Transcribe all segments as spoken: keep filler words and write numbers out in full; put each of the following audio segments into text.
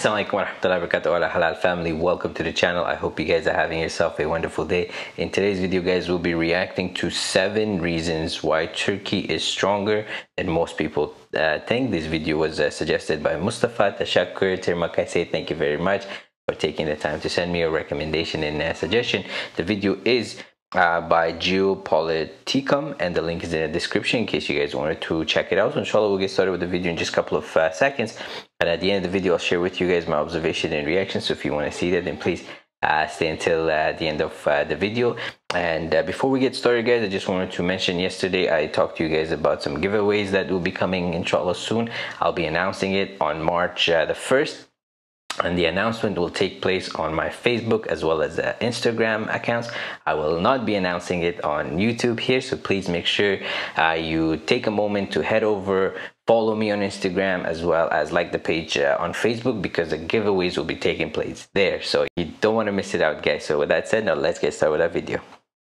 Assalamualaikum warahmatullahi wabarakatuh, ala halal family. Welcome to the channel. I hope you guys are having yourself a wonderful day. In today's video, guys, we'll be reacting to seven reasons why Turkey is stronger than most people uh, think. This video was uh, suggested by Mustafa Tashakkur Tirmakase. Thank you very much for taking the time to send me a recommendation and a suggestion. The video is Uh, by Geopoliticum, and the link is in the description in case you guys wanted to check it out. So inshallah, we'll get started with the video in just a couple of uh, seconds, and at the end of the video I'll share with you guys my observation and reaction. So if you want to see that, then please uh, stay until uh, the end of uh, the video. And uh, before we get started, guys, I just wanted to mention yesterday I talked to you guys about some giveaways that will be coming inshallah soon. I'll be announcing it on March uh, the first. And the announcement will take place on my Facebook as well as uh, Instagram accounts. I will not be announcing it on YouTube here, so please make sure uh, you take a moment to head over, follow me on Instagram as well as like the page uh, on Facebook, because the giveaways will be taking place there. So you don't want to miss it out, guys. So with that said, now let's get started with our video.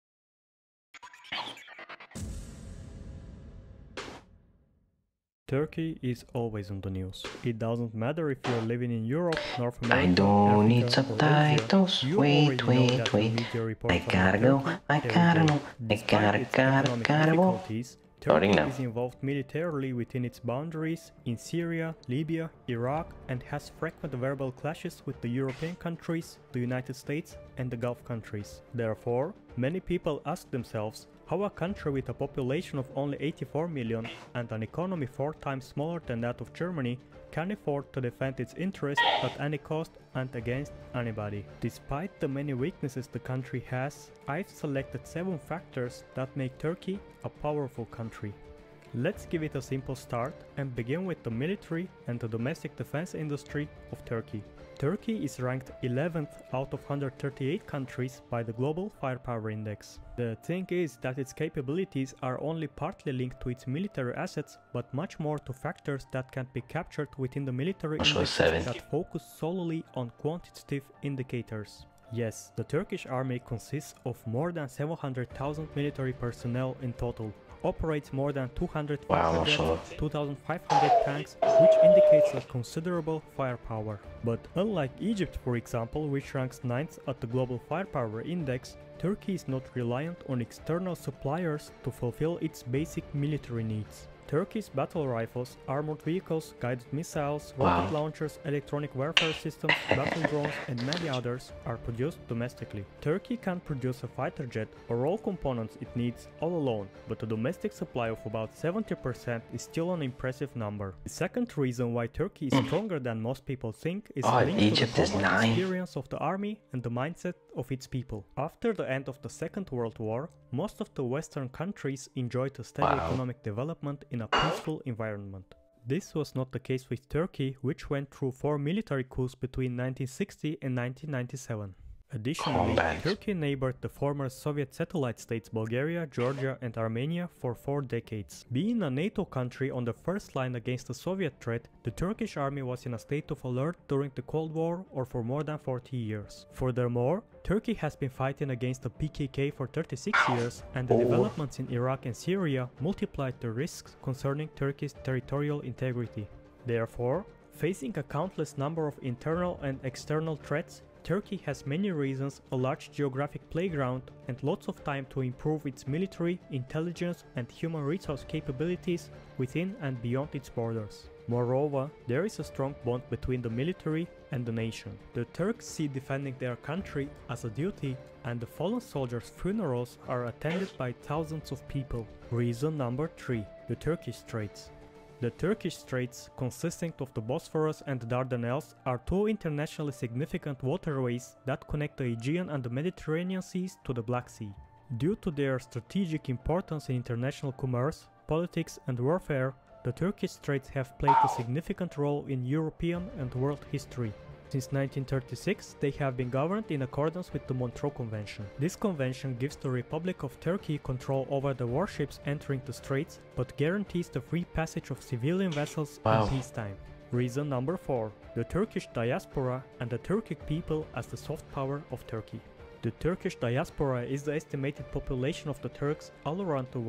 Turkey is always on the news. It doesn't matter if you're living in Europe, North America, I don't Africa, need subtitles. Asia, Wait, wait, wait. I gotta go. I gotta know. I gotta, gotta, gotta go. Turkey is involved militarily within its boundaries in Syria, Libya, Iraq, and has frequent verbal clashes with the European countries, the United States, and the Gulf countries. Therefore, many people ask themselves how a country with a population of only eighty-four million and an economy four times smaller than that of Germany can afford to defend its interests at any cost and against anybody. Despite the many weaknesses the country has, I've selected seven factors that make Turkey a powerful country. Let's give it a simple start and begin with the military and the domestic defense industry of Turkey. Turkey is ranked eleventh out of one hundred thirty-eight countries by the Global Firepower Index. The thing is that its capabilities are only partly linked to its military assets, but much more to factors that can be captured within the military indexes that focus solely on quantitative indicators. Yes, the Turkish army consists of more than seven hundred thousand military personnel in total, operates more than two hundred Wow, two thousand five hundred tanks, which indicates a considerable firepower. But unlike Egypt, for example, which ranks ninth at the Global Firepower Index, Turkey is not reliant on external suppliers to fulfill its basic military needs. Turkey's battle rifles, armored vehicles, guided missiles, rocket wow. launchers, electronic warfare systems, battle drones, and many others are produced domestically. Turkey can produce a fighter jet or all components it needs all alone, but a domestic supply of about seventy percent is still an impressive number. The second reason why Turkey is stronger than most people think is Oh, linked Egypt to the is nine. experience of the army and the mindset of its people. After the end of the Second World War, most of the Western countries enjoyed a steady Wow. economic development in a peaceful environment. This was not the case with Turkey, which went through four military coups between nineteen sixty and nineteen ninety-seven. Additionally, Combat. Turkey neighbored the former Soviet satellite states Bulgaria, Georgia, and Armenia for four decades. Being a NATO country on the first line against the Soviet threat, the Turkish army was in a state of alert during the Cold War or for more than forty years. Furthermore, Turkey has been fighting against the P K K for thirty-six years, and the oh. developments in Iraq and Syria multiplied the risks concerning Turkey's territorial integrity. Therefore, facing a countless number of internal and external threats, Turkey has many reasons, a large geographic playground, and lots of time to improve its military, intelligence, and human resource capabilities within and beyond its borders. Moreover, there is a strong bond between the military and the nation. The Turks see defending their country as a duty, and the fallen soldiers' funerals are attended by thousands of people. Reason number three. The Turkish Straits. The Turkish Straits, consisting of the Bosphorus and the Dardanelles, are two internationally significant waterways that connect the Aegean and the Mediterranean seas to the Black Sea. Due to their strategic importance in international commerce, politics, and warfare, the Turkish Straits have played a significant role in European and world history. Since nineteen thirty-six, they have been governed in accordance with the Montreux Convention. This convention gives the Republic of Turkey control over the warships entering the straits, but guarantees the free passage of civilian vessels Wow. in peacetime. Reason number four. The Turkish diaspora and the Turkic people as the soft power of Turkey. The Turkish diaspora is the estimated population of the Turks all around the world,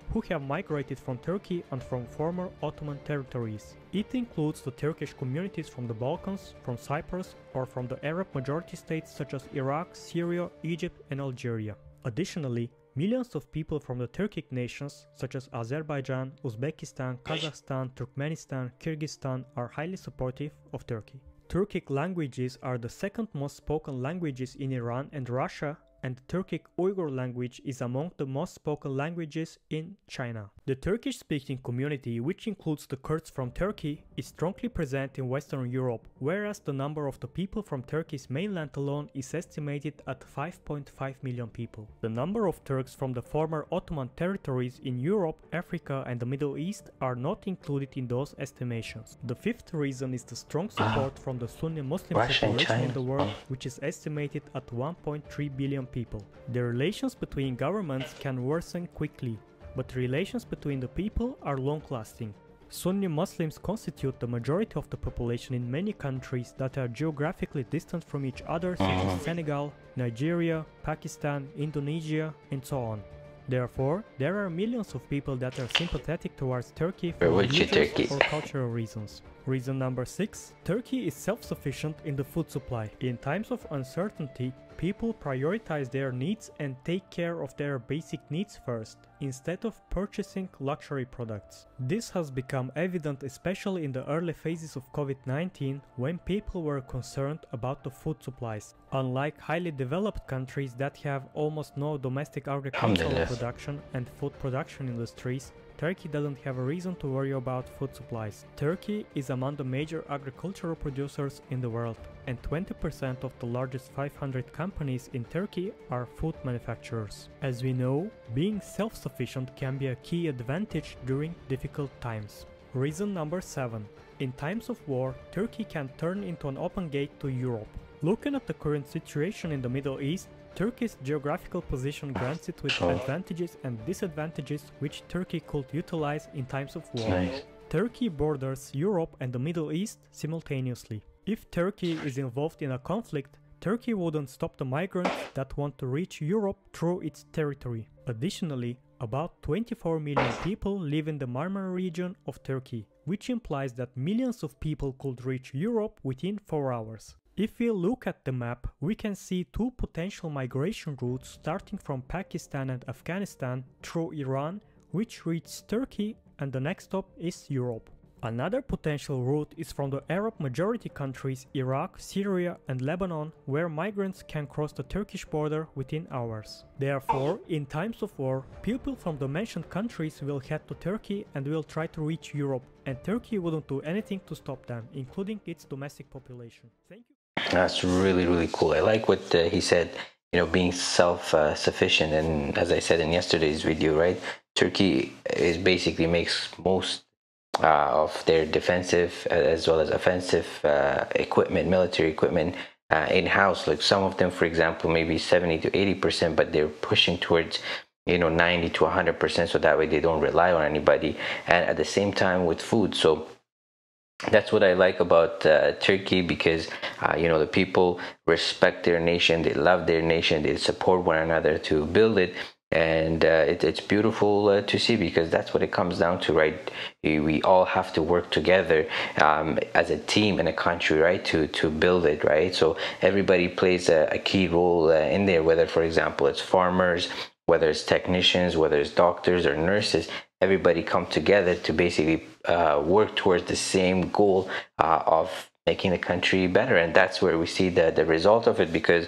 who have migrated from Turkey and from former Ottoman territories. It includes the Turkish communities from the Balkans, from Cyprus, or from the Arab majority states such as Iraq, Syria, Egypt, and Algeria. Additionally, millions of people from the Turkic nations such as Azerbaijan, Uzbekistan, Kazakhstan, Turkmenistan, Kyrgyzstan are highly supportive of Turkey. Turkic languages are the second most spoken languages in Iran and Russia, and the Turkic Uyghur language is among the most spoken languages in China. The Turkish-speaking community, which includes the Kurds from Turkey, is strongly present in Western Europe, whereas the number of the people from Turkey's mainland alone is estimated at five point five million people. The number of Turks from the former Ottoman territories in Europe, Africa, and the Middle East are not included in those estimations. The fifth reason is the strong support from the Sunni Muslim Russia and population in China. the world, which is estimated at one point three billion people. The relations between governments can worsen quickly, but relations between the people are long-lasting. Sunni Muslims constitute the majority of the population in many countries that are geographically distant from each other, such as Senegal, Nigeria, Pakistan, Indonesia, and so on. Therefore, there are millions of people that are sympathetic towards Turkey for religious or cultural reasons. Reason number six. Turkey is self-sufficient in the food supply. In times of uncertainty, people prioritize their needs and take care of their basic needs first, instead of purchasing luxury products. This has become evident especially in the early phases of COVID nineteen, when people were concerned about the food supplies. Unlike highly developed countries that have almost no domestic agricultural production and food production industries, Turkey doesn't have a reason to worry about food supplies. Turkey is among the major agricultural producers in the world, and twenty percent of the largest five hundred companies in Turkey are food manufacturers. As we know, being self-sufficient can be a key advantage during difficult times. Reason number seven. In times of war, Turkey can turn into an open gate to Europe. Looking at the current situation in the Middle East, Turkey's geographical position grants it with advantages and disadvantages which Turkey could utilize in times of war. Nice. Turkey borders Europe and the Middle East simultaneously. If Turkey is involved in a conflict, Turkey wouldn't stop the migrants that want to reach Europe through its territory. Additionally, about twenty-four million people live in the Marmara region of Turkey, which implies that millions of people could reach Europe within four hours. If we look at the map, we can see two potential migration routes starting from Pakistan and Afghanistan through Iran, which reaches Turkey, and the next stop is Europe. Another potential route is from the Arab majority countries Iraq, Syria, and Lebanon, where migrants can cross the Turkish border within hours. Therefore, in times of war, people from the mentioned countries will head to Turkey and will try to reach Europe, and Turkey wouldn't do anything to stop them, including its domestic population. Thank you. That's really, really cool. I like what uh, he said, you know, being self-sufficient. Uh, and as I said in yesterday's video, right, Turkey is basically makes most uh, of their defensive as well as offensive uh, equipment, military equipment uh, in-house. Like some of them, for example, maybe seventy to eighty percent, but they're pushing towards, you know, ninety to one hundred percent, so that way they don't rely on anybody. And at the same time with food. So that's what I like about uh, Turkey, because uh, you know, the people respect their nation, they love their nation, they support one another to build it, and uh, it, it's beautiful uh, to see, because that's what it comes down to, right? We, we all have to work together um, as a team in a country, right, to to build it, right? So everybody plays a, a key role uh, in there, whether, for example, it's farmers, whether it's technicians, whether it's doctors or nurses. Everybody come together to basically uh, work towards the same goal uh, of making the country better. And that's where we see the, the result of it, because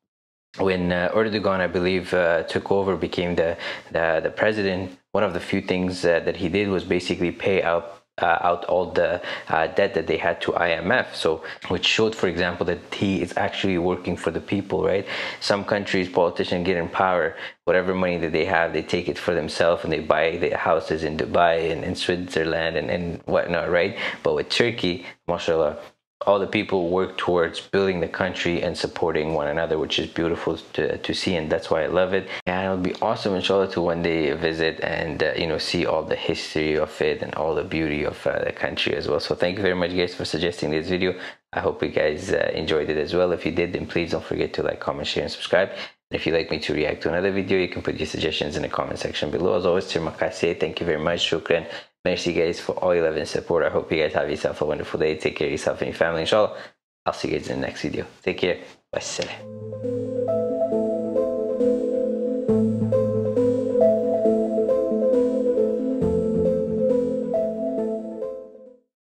when uh, Erdogan, I believe, uh, took over, became the, the, the president, one of the few things uh, that he did was basically pay out Uh, out all the uh, debt that they had to I M F. So, which showed, for example, that he is actually working for the people, right? Some countries, politicians get in power, whatever money that they have, they take it for themselves and they buy the houses in Dubai and in Switzerland and, and whatnot, right? But with Turkey, mashallah, all the people work towards building the country and supporting one another, which is beautiful to, to see, and that's why I love it. And it'll be awesome, inshallah, to one day visit and uh, you know, see all the history of it and all the beauty of uh, the country as well. So thank you very much, guys, for suggesting this video. I hope you guys uh, enjoyed it as well. If you did, then please don't forget to like, comment, share, and subscribe. And if you'd like me to react to another video, you can put your suggestions in the comment section below. As always, terma kasih. Thank you very much. Shukran. Merci guys for all your love and support. I hope you guys have yourself a wonderful day. Take care of yourself and your family, inshallah. I'll see you guys in the next video. Take care. Wassalam.